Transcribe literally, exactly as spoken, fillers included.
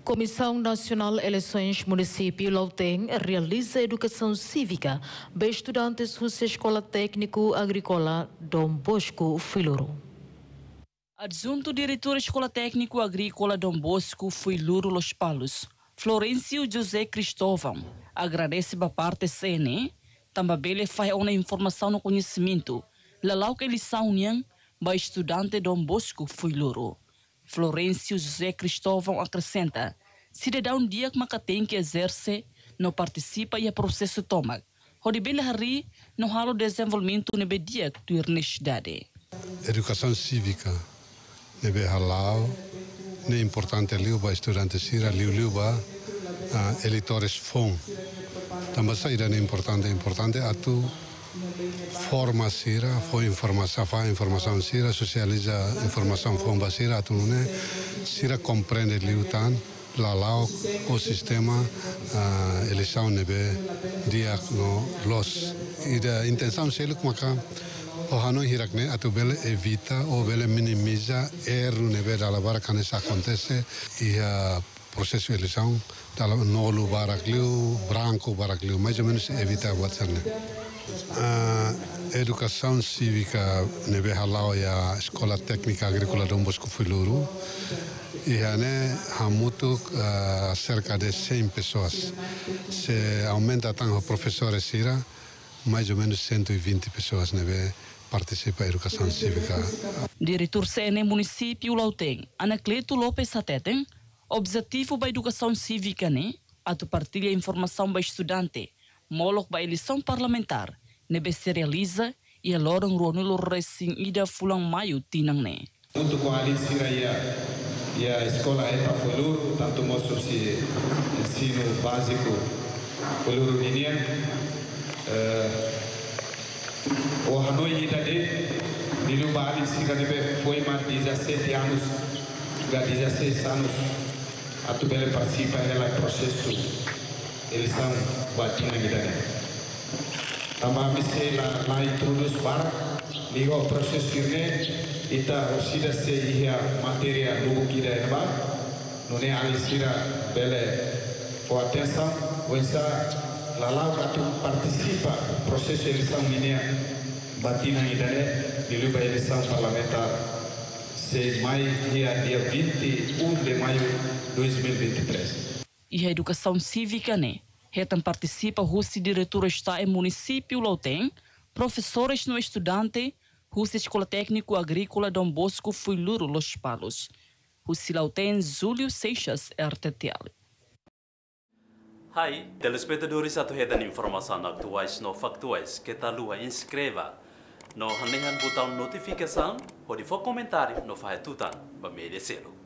Comissão Nacional Eleições Município Lauteng realiza educação cívica para estudantes da Escola Técnico Agrícola Dom Bosco Filuru. Adjunto diretor Escola Técnico Agrícola Dom Bosco Filuru Los Palos, Florencio José Cristóvão, agradece a parte C N E, também faz uma informação no conhecimento, lá que eles são para estudante Dom Bosco Filuru. Florencio José Cristóvão acrescenta, cidadão dia que tem que exercer, não participa e o processo toma. Onde bem hari no halo desenvolvimento nebe dia que tu na cidade. Educação cívica nebe halal, é importante liu para estudantes sira liu liu para eleitores fom. Também saída é importante, importante atu forma sira, foi informação, faz informação sira, socializa informação fomba sira, atu né, sira compreende liutan, lá lá o sistema uh, eleição nebe dia no los e a intenção sele como cá o Hanoi hirakne atu bele evita ou bele minimiza erro nebe dala bara quando isso acontece e a processo de eleição dala nolo baracliu branco baracliu mais ou menos evita o né. A educação cívica nebe halau ya Escola Técnica Agrícola Dom Bosco Filuru e hane hamutu uh, cerca de cem pessoas. Se aumenta tanto professores sira, mais ou menos cento e vinte pessoas nebe participa da educação cívica. Diretor C N E Município Lauteng, Anacleto Lopes Sateten, objetivo da educação cívica né, a tu partilha informação para estudante, molo para eleição parlamentar, nebe se realiza e a lorong ronilo recém ida fulang maio tinang né. Junto com a Alicia e a escola ETA Filuru, tanto mostra se ensino básico Filuru Ninian, o Hanoi ida de Nilu Bali Sira deve foi mais dezessete anos, já dezesseis anos, a tu bele participa ela processo eleição batina ida. Também se lá lá introduz para liga o processo irne ita osida se ia matéria lugu kida eba não é alisira bele for atenção wensa lalau katu participa processo eleição minha batina idane de luba eleição parlamentar se mai dia dia vinte e um de maio de dois mil e vinte e três. E a educação cívica né retam participa o diretor está em município Lauteng, professores no estudante Rússia Escola Técnico Agrícola Dom Bosco Filuru Los Palos. Rússia Lauteng, Júlio Seixas, R T T L. Hai, telespectadores atau hetan informação atuais no factuais que tá lua inscreva no hanehan botão notificação ou de for comentário no faz tutan ba media selo.